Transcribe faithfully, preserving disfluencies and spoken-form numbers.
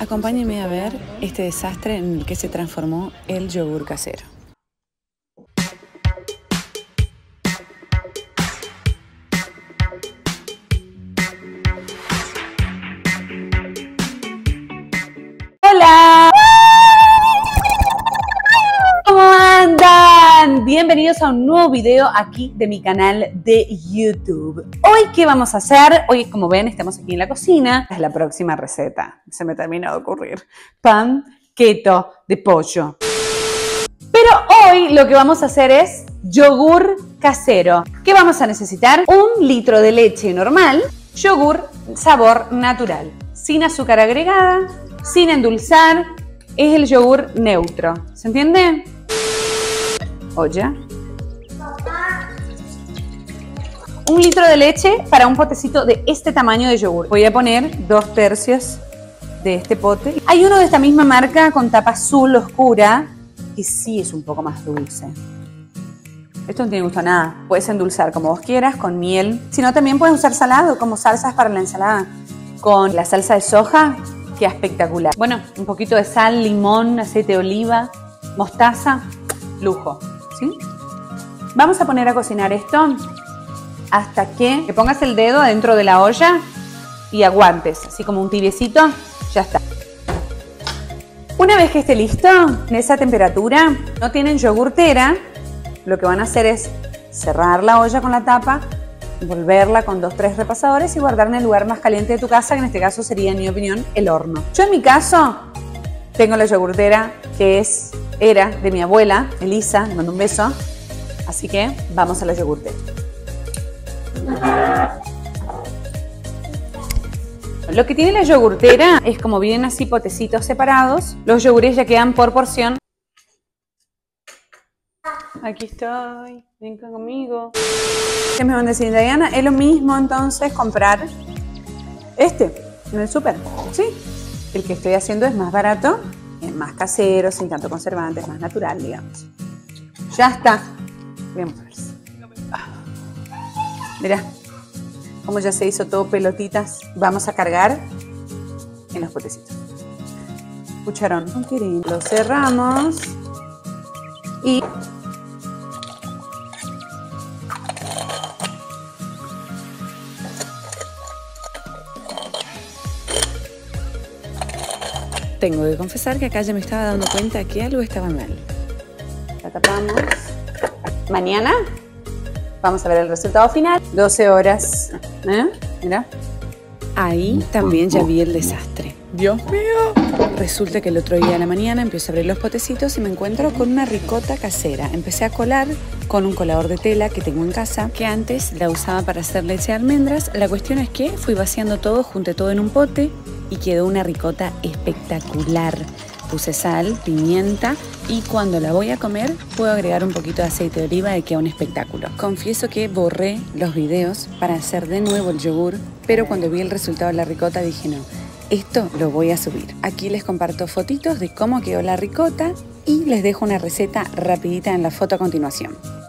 Acompáñenme a ver este desastre en el que se transformó el yogur casero. ¡Hola! ¿Cómo andan? Bienvenidos a un nuevo video aquí de mi canal de YouTube. Hoy, ¿qué vamos a hacer? Hoy, como ven, estamos aquí en la cocina. Es la próxima receta. Se me termina de ocurrir. Pan keto de pollo. Pero hoy lo que vamos a hacer es yogur casero. ¿Qué vamos a necesitar? Un litro de leche normal, yogur sabor natural, sin azúcar agregada, sin endulzar. Es el yogur neutro. ¿Se entiende? Olla. Un litro de leche para un potecito de este tamaño de yogur. Voy a poner dos tercios de este pote. Hay uno de esta misma marca con tapa azul oscura que sí es un poco más dulce. Esto no tiene gusto a nada. Puedes endulzar como vos quieras, con miel. Si no, también puedes usar salado como salsas para la ensalada. Con la salsa de soja, queda espectacular. Bueno, un poquito de sal, limón, aceite de oliva, mostaza, lujo. ¿Sí? Vamos a poner a cocinar esto hasta que le pongas el dedo adentro de la olla y aguantes, así como un tibiecito, ya está. Una vez que esté listo, en esa temperatura, no tienen yogurtera, lo que van a hacer es cerrar la olla con la tapa, envolverla con dos, tres repasadores y guardar en el lugar más caliente de tu casa, que en este caso sería, en mi opinión, el horno. Yo en mi caso tengo la yogurtera que es, era de mi abuela, Elisa, le mando un beso, así que vamos a la yogurtera. Lo que tiene la yogurtera es como vienen así potecitos separados, los yogures ya quedan por porción. Aquí estoy, ven conmigo. ¿Qué me van a decir, Diana? Es lo mismo entonces comprar este en el súper, ¿sí? El que estoy haciendo es más barato, es más casero, sin tanto conservante, es más natural, digamos. Ya está. Vamos a ver. Mirá, como ya se hizo todo pelotitas. Vamos a cargar en los potecitos. Cucharón. Lo cerramos y tengo que confesar que acá ya me estaba dando cuenta que algo estaba mal. La tapamos. Mañana vamos a ver el resultado final. doce horas. ¿Eh? Mira. Ahí también ya vi el desastre. ¡Dios mío! Resulta que el otro día a la mañana empiezo a abrir los potecitos y me encuentro con una ricota casera. Empecé a colar con un colador de tela que tengo en casa, que antes la usaba para hacer leche de almendras. La cuestión es que fui vaciando todo, junté todo en un pote y quedó una ricota espectacular. Puse sal, pimienta y cuando la voy a comer puedo agregar un poquito de aceite de oliva y queda un espectáculo. Confieso que borré los videos para hacer de nuevo el yogur, pero cuando vi el resultado de la ricota dije no, esto lo voy a subir. Aquí les comparto fotitos de cómo quedó la ricota y les dejo una receta rapidita en la foto a continuación.